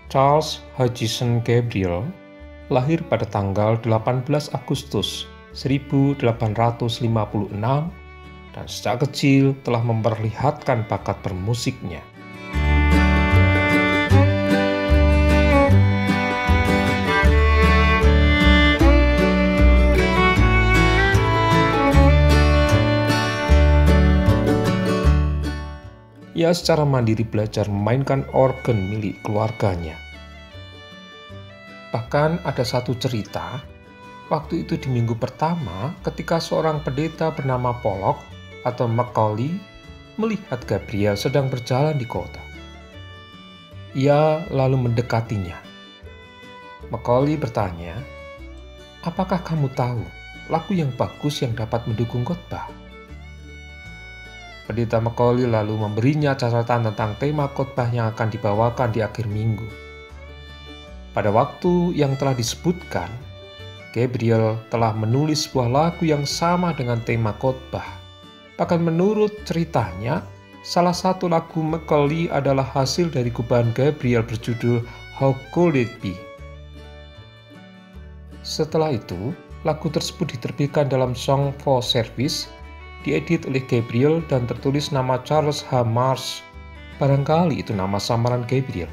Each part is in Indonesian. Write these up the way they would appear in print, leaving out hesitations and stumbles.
Charles Hutchison Gabriel lahir pada tanggal 18 Agustus 1856 dan sejak kecil telah memperlihatkan bakat bermusiknya. Ia secara mandiri belajar memainkan organ milik keluarganya. Bahkan ada satu cerita, waktu itu di minggu pertama ketika seorang pendeta bernama Pollock atau Macaulay melihat Gabriel sedang berjalan di kota. Ia lalu mendekatinya. Macaulay bertanya, "Apakah kamu tahu lagu yang bagus yang dapat mendukung khotbah?" Pendeta Macaulay lalu memberinya catatan tentang tema khotbah yang akan dibawakan di akhir minggu. Pada waktu yang telah disebutkan, Gabriel telah menulis sebuah lagu yang sama dengan tema khotbah. Bahkan menurut ceritanya, salah satu lagu Macaulay adalah hasil dari gubahan Gabriel berjudul How Could It Be. Setelah itu, lagu tersebut diterbitkan dalam Song for Service, diedit oleh Gabriel dan tertulis nama Charles H. Marsh. Barangkali itu nama samaran Gabriel.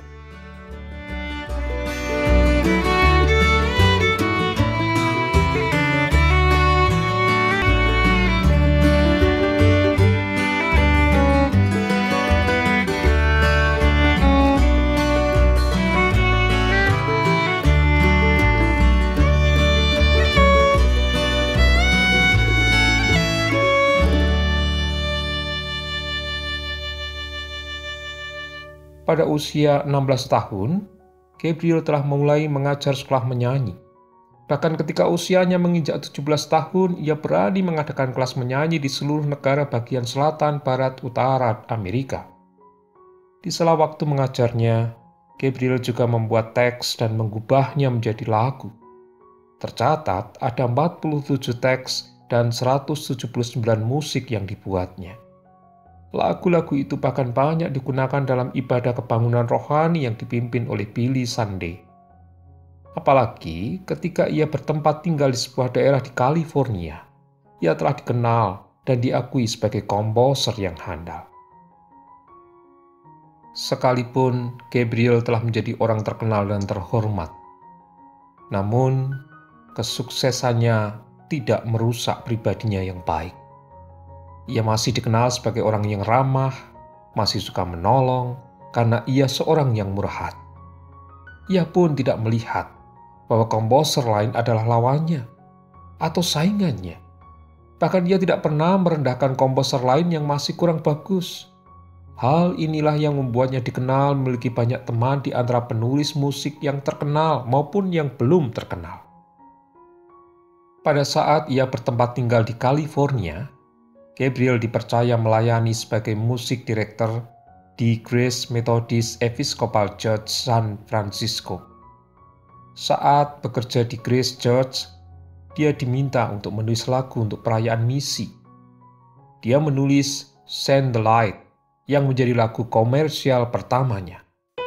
Pada usia 16 tahun, Gabriel telah mulai mengajar sekolah menyanyi. Bahkan ketika usianya menginjak 17 tahun, ia berani mengadakan kelas menyanyi di seluruh negara bagian selatan, barat, utara Amerika. Di sela waktu mengajarnya, Gabriel juga membuat teks dan mengubahnya menjadi lagu. Tercatat ada 47 teks dan 179 musik yang dibuatnya. Lagu-lagu itu bahkan banyak digunakan dalam ibadah kebangunan rohani yang dipimpin oleh Billy Sunday. Apalagi ketika ia bertempat tinggal di sebuah daerah di California, ia telah dikenal dan diakui sebagai komposer yang handal. Sekalipun Gabriel telah menjadi orang terkenal dan terhormat, namun kesuksesannya tidak merusak pribadinya yang baik. Ia masih dikenal sebagai orang yang ramah, masih suka menolong, karena ia seorang yang murah hati. Ia pun tidak melihat bahwa komposer lain adalah lawannya atau saingannya. Bahkan ia tidak pernah merendahkan komposer lain yang masih kurang bagus. Hal inilah yang membuatnya dikenal memiliki banyak teman di antara penulis musik yang terkenal maupun yang belum terkenal. Pada saat ia bertempat tinggal di California, Gabriel dipercaya melayani sebagai musik director di Grace Methodist Episcopal Church San Francisco. Saat bekerja di Grace Church, dia diminta untuk menulis lagu untuk perayaan misi. Dia menulis Shine the Light yang menjadi lagu komersial pertamanya.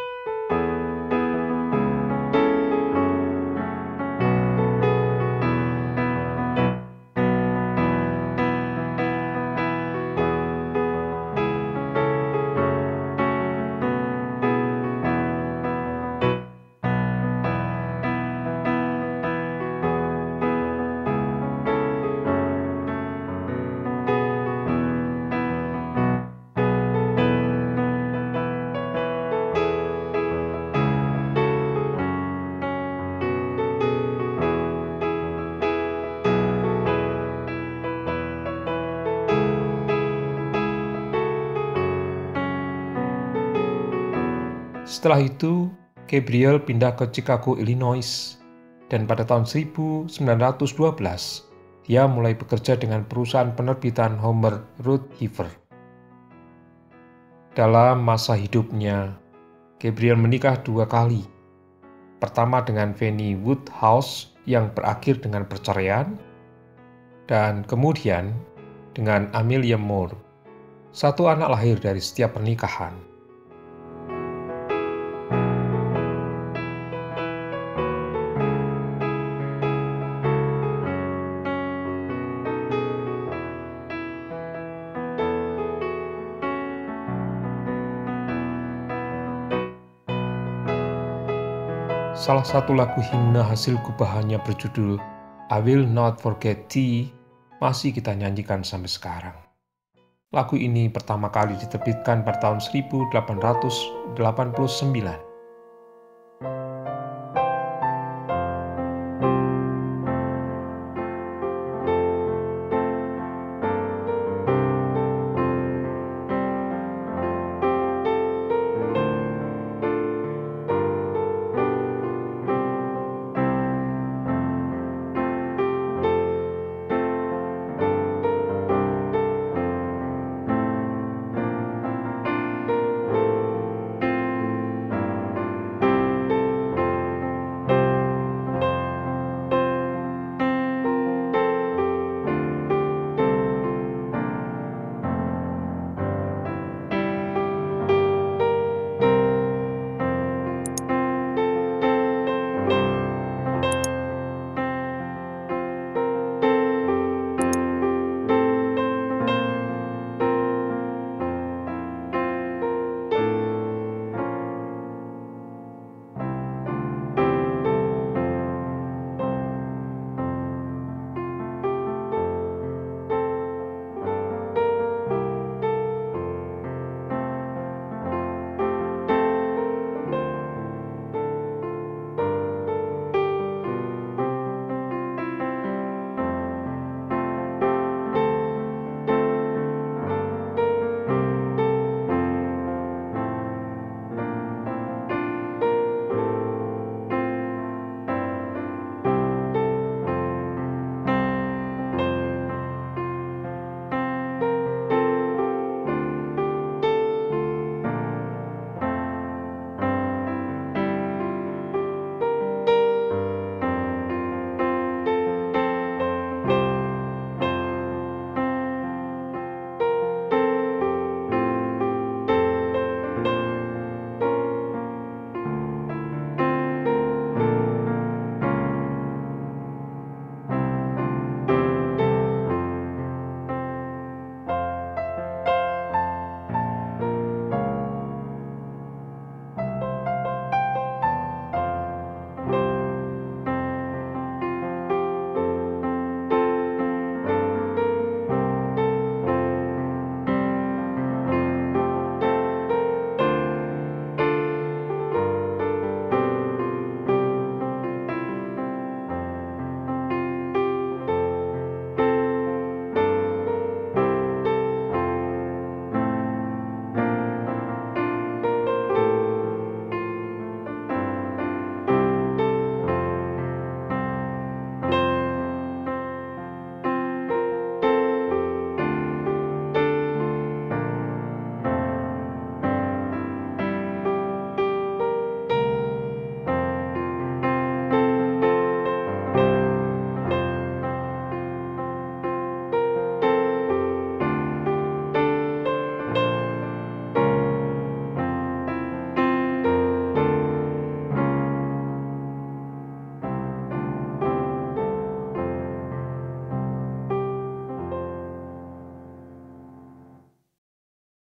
Setelah itu, Gabriel pindah ke Chicago, Illinois, dan pada tahun 1912, dia mulai bekerja dengan perusahaan penerbitan Homer Rootgeber. Dalam masa hidupnya, Gabriel menikah 2 kali. Pertama dengan Fanny Woodhouse yang berakhir dengan perceraian, dan kemudian dengan Amelia Moore. 1 anak lahir dari setiap pernikahan. Salah satu lagu himne hasil gubahannya berjudul I Will Not Forget Thee masih kita nyanyikan sampai sekarang. Lagu ini pertama kali diterbitkan pada tahun 1889